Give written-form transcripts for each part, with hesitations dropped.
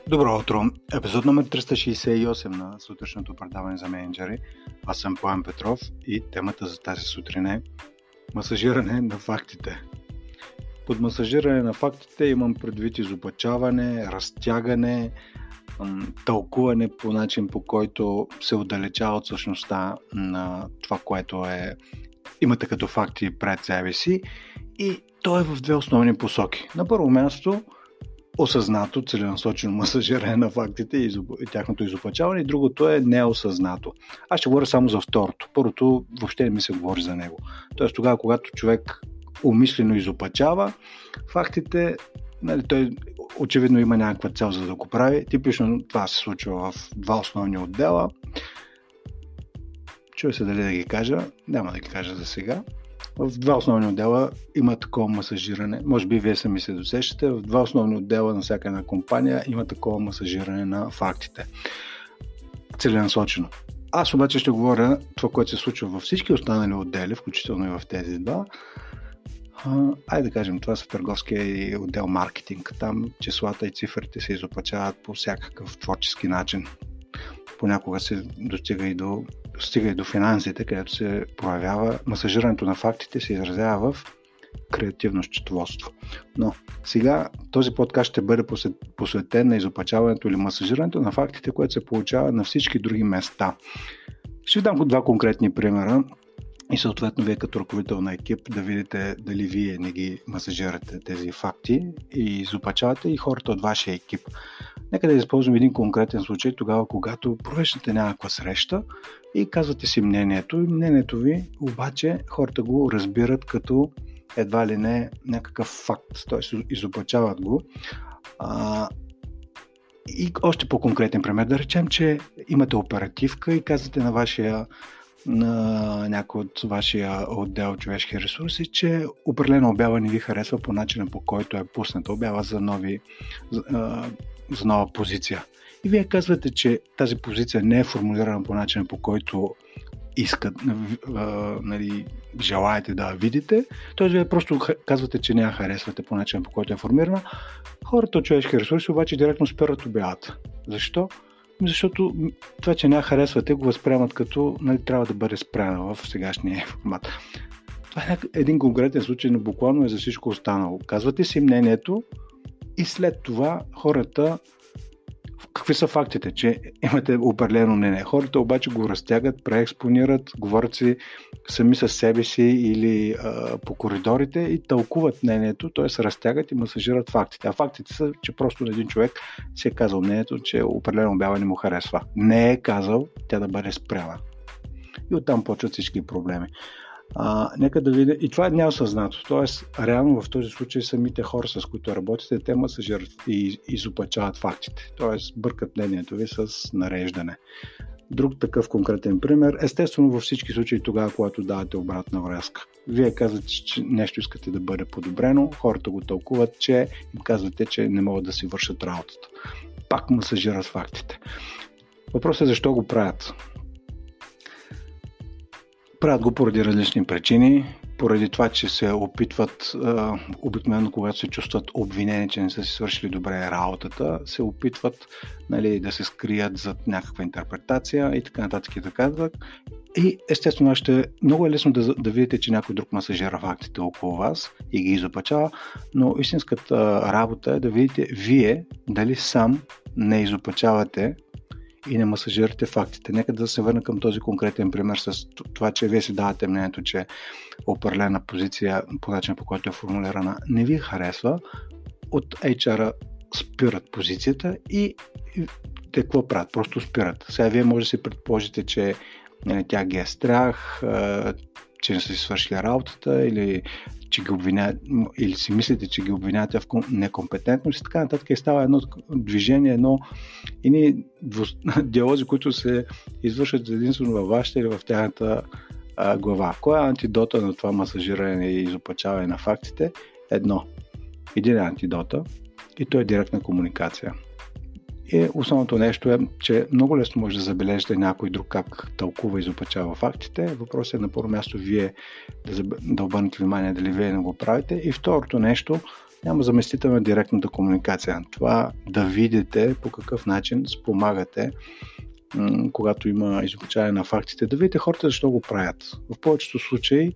Добро утро! Епизод номер 368 на сутрешното предаване за мениджъри. Аз съм Пламен Петров и темата за тази сутрин е масажиране на фактите. Под масажиране на фактите имам предвид изопачаване, разтягане, тълкуване по начин, по който се отдалечава от същността на това, което имате като факти пред себе си, и то е в две основни посоки. На първо място осъзнато, целенасочено масажиране на фактите и тяхното изопачаване, и другото е неосъзнато. Аз ще говоря само за второто. Първото въобще не ми се говори за него. Тоест тогава, когато човек умишлено изопачава фактите, той очевидно има някаква цел за да го прави. Типично това се случва в два основни отдела. Чуя се дали да ги кажа, няма да ги кажа за сега. В два основни отдела има такова масажиране. Може би вие сами се досещате. В два основни отдела на всяка една компания има такова масажиране на фактите. Целенасочено. Аз обаче ще говоря това, което се случва във всички останали отдели, включително и в тези два. Айде да кажем, това са търговския и отдел маркетинг. Там числата и цифрите се изопачават по всякакъв творчески начин. Понякога се достига и до финансите, където се проявява масажирането на фактите, се изразява в креативно счетоводство. Но сега този подкаст ще бъде посветен на изопачаването или масажирането на фактите, което се получава на всички други места. Ще ви дам два конкретни примера и съответно вие като ръководител на екип да видите дали вие не ги масажирате тези факти и изопачавате и хората от вашия екип. Нека да използвам един конкретен случай, тогава когато провеждате някаква среща и казвате си мнението, и мнението ви обаче хората го разбират като едва ли не някакъв факт, т.е. изопачават го. И още по-конкретен пример, да речем, че имате оперативка и казвате на някой от вашия отдел човешки ресурси, че определена обява не ви харесва по начина, по който е пусната обява за нова позиция. И вие казвате, че тази позиция не е формулирана по начина, по който желаете да я видите. Т.е. вие просто казвате, че не я харесвате по начина, по който е формирана. Хората от човешки ресурси обаче директно спират обявата. Защо? Защото това, че не я харесвате, го възприемат като трябва да бъде спряна в сегашния формат. Това е един конкретен случай, но буквално е за всичко останало. Казвате си мнението и след това хората... Какви са фактите? Че имате определено мнение. Хората обаче го разтягат, преекспонират, говорят си сами със себе си или по коридорите и тълкуват мнението, т.е. разтягат и масажират фактите. А фактите са, че просто един човек си е казал мнението, че определено обява не му харесва. Не е казал тя да бъде спряна. И оттам почват всички проблеми. Нека да видя. И това е неосъзнато. Тоест, реално в този случай самите хора, с които работите, те масажират и изопачават фактите. Тоест, бъркат мнението ви с нареждане. Друг такъв конкретен пример. Естествено, във всички случаи тогава, когато давате обратна връзка. Вие казвате, че нещо искате да бъде подобрено, хората го тълкуват, че им казвате, че не могат да си вършат работата. Пак масажират фактите. Въпросът е защо го правят. Правят го поради различни причини, поради това, че се опитват, обикновено когато се чувстват обвинени, че не са си свършили добре работата, се опитват да се скрият зад някаква интерпретация и така нататък и така нататък. И естествено много е лесно да видите, че някой друг масажира фактите около вас и ги изопачава, но истинската работа е да видите вие дали сам не изопачавате и не масажирате фактите. Нека да се върна към този конкретен пример с това, че вие си давате мнението, че определена позиция по начин, по който е формулирана, не ви харесва. От HR-а спират позицията и те какво правят? Просто спират. Сега вие може да си предположите, че тя ги е страх, че не са си свършили работата или че ги обвиняват, или си мислите, че ги обвинявате в некомпетентност и така нататък, и става едно движение, едни диалози, които се извършват единствено във вашата или в тяхната глава. Кой е антидота на това масажиране и изопачаване на фактите? Един антидота и то е директна комуникация. И основното нещо е, че много лесно може да забележите някой друг как тълкува и изопачава фактите. Въпросът е на първо място вие да обърнете внимание дали вие не го правите. И второто нещо, няма заместител на директната комуникация. Това да видите по какъв начин спомагате, когато има изучаване на фактите, да видите хората защо го правят. В повечето случаи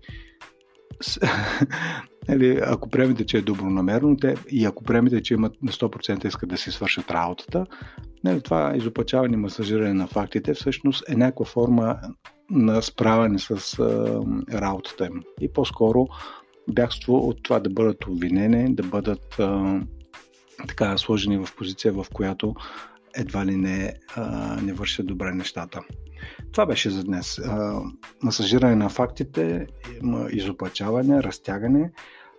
ако приемете, че е добронамерено, и ако приемете, че имат на 100% искат да си свършат работата, това изопачаване и масажиране на фактите всъщност е някаква форма на справяне с работата им. И по-скоро бягство от това да бъдат обвинени, да бъдат сложени в позиция, в която едва ли не вършат добре нещата. Това беше за днес. Масажиране на фактите, изопачаване, разтягане.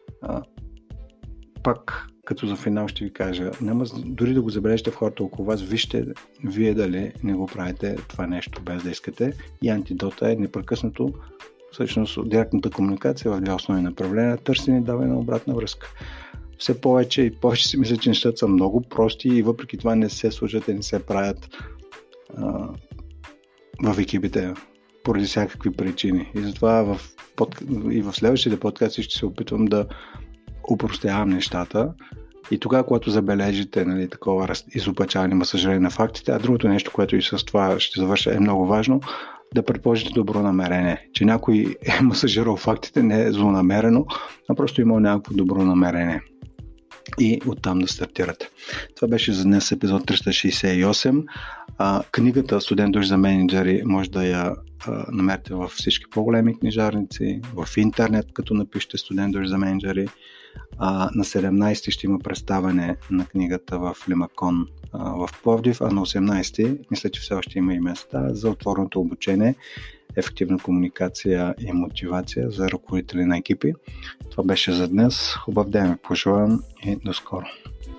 Пак, като за финал ще ви кажа, няма дори да го забележите в хората около вас, вижте вие дали не го правите това нещо без да искате. И антидота е непрекъснато, всъщност директната комуникация в две основни направления, търсене и даване на обратна връзка. Все повече и повече си мисля, че нещата са много прости и въпреки това не се служат и не се правят в екипите поради всякакви причини. И затова и в следващите подкасти ще се опитвам да упростявам нещата и тогава, когато забележите такова изопачаване, масажиране на фактите, а другото нещо, което и с това ще завърша, е много важно, да предположите добро намерение. Че някой е масажирал фактите не е злонамерено, а просто имал някакво добро намерение. И оттам да стартирате. Това беше за днес епизод 368. Книгата "Студент дъжд за мениджъри" може да я намерите във всички по-големи книжарници, в интернет, като напишете "Студент дъжд за мениджъри". На 17 ще има представяне на книгата в Лимакон в Пловдив, а на 18 мисля, че все още има и места за отвореното обучение, ефективна комуникация и мотивация за ръководители на екипи. Това беше за днес. Хубав ден ви пожелавам и до скоро!